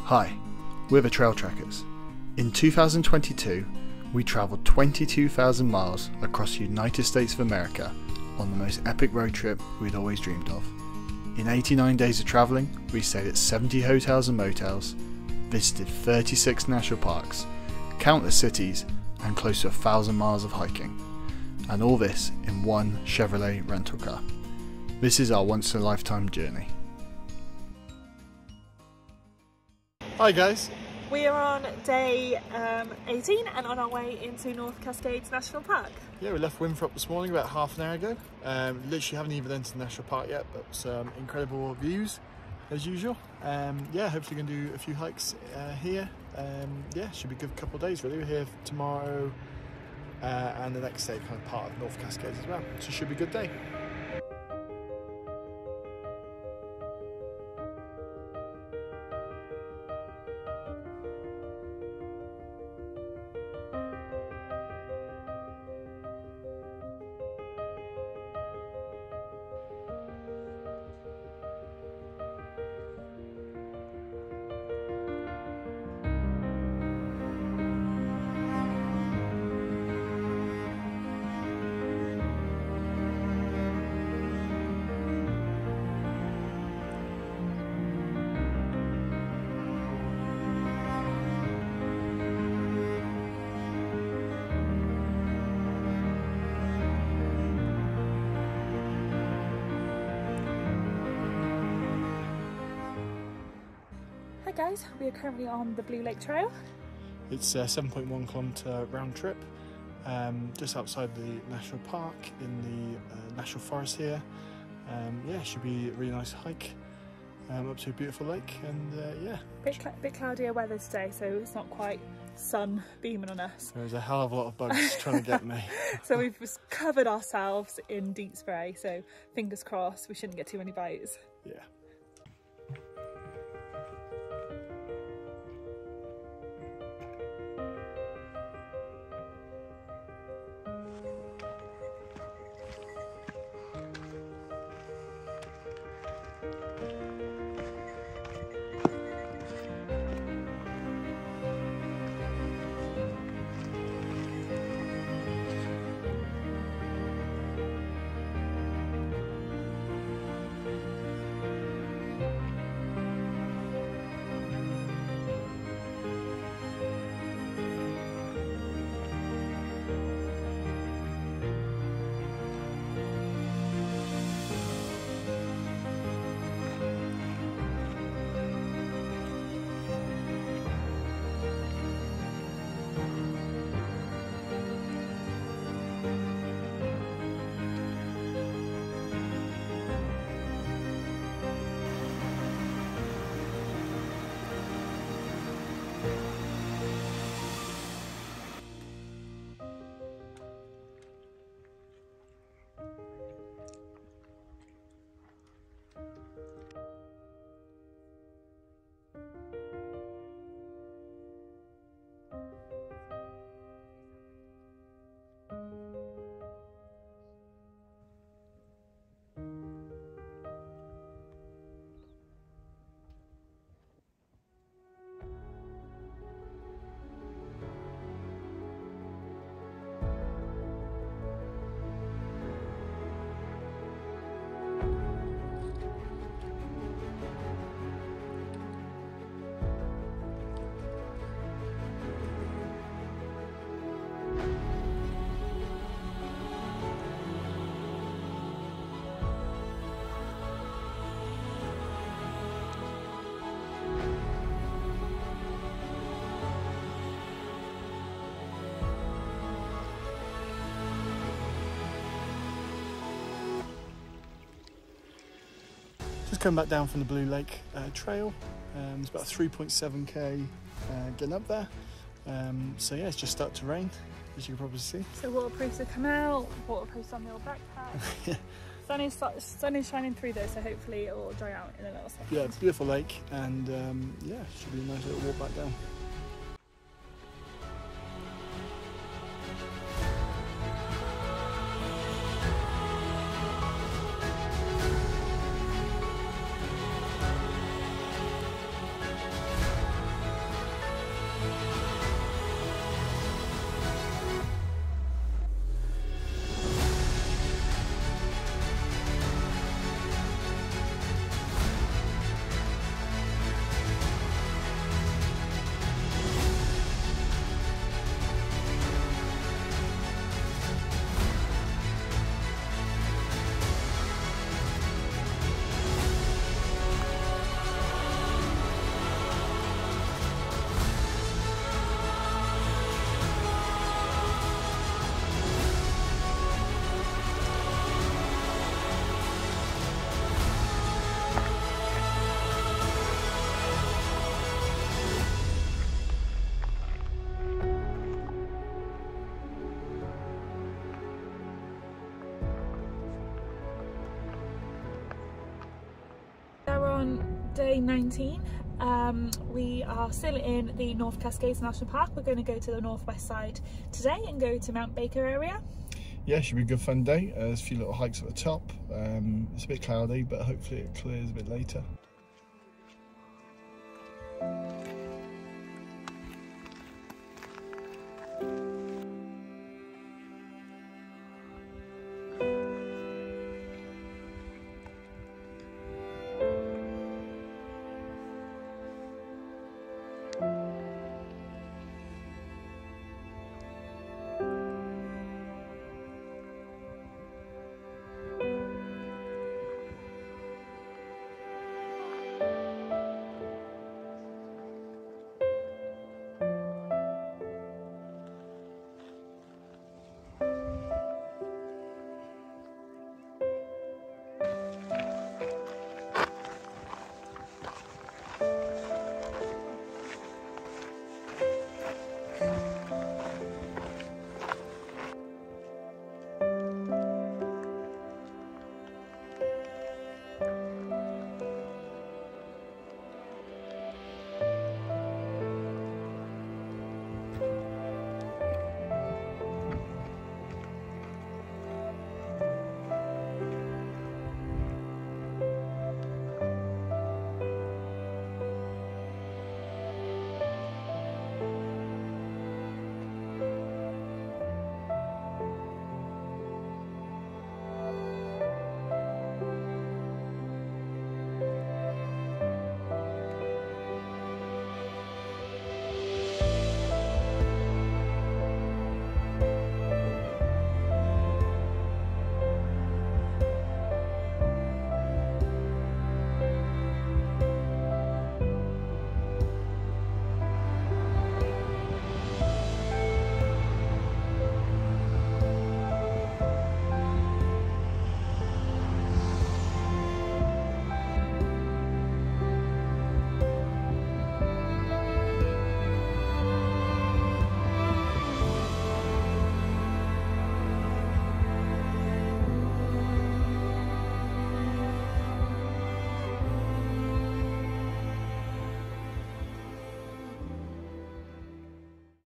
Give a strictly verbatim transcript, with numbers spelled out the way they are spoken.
Hi, we're the Trail Trekkers. In two thousand twenty-two, we travelled twenty-two thousand miles across the United States of America on the most epic road trip we'd always dreamed of. In eighty-nine days of travelling, we stayed at seventy hotels and motels, visited thirty-six national parks, countless cities, and close to a thousand miles of hiking. And all this in one Chevrolet rental car. This is our once-in-a-lifetime journey. Hi guys. We are on day um, eighteen and on our way into North Cascades National Park. Yeah, we left Winthrop this morning about half an hour ago. Um, literally haven't even entered the national park yet, but some incredible views as usual. Um, yeah, hopefully going to do a few hikes uh, here. Um, yeah, should be a good couple of days really. We're here tomorrow uh, and the next day kind of part of North Cascades as well. So it should be a good day. Hi guys, we are currently on the Blue Lake Trail. It's a seven point one kilometre round trip, um, just outside the national park in the uh, national forest here. Um, yeah, should be a really nice hike um, up to a beautiful lake, and uh, yeah. Bit, cl bit cloudier weather today, so it's not quite sun beaming on us. There's a hell of a lot of bugs trying to get me. So we've just covered ourselves in deep spray, so fingers crossed we shouldn't get too many bites. Yeah. Just coming back down from the Blue Lake uh, Trail. Um, it's about three point seven K uh, getting up there. Um, so yeah, it's just started to rain, as you can probably see. So waterproofs have come out, waterproofs on the old backpack. Yeah. Sun is, sun is shining through though, so hopefully it will dry out in a little second. Yeah, beautiful lake, and um, yeah, should be a nice little walk back down. day nineteen. Um, we are still in the North Cascades National Park. We're going to go to the northwest side today and go to Mount Baker area. Yeah, should be a good fun day. Uh, there's a few little hikes at the top. Um, it's a bit cloudy, but hopefully it clears a bit later.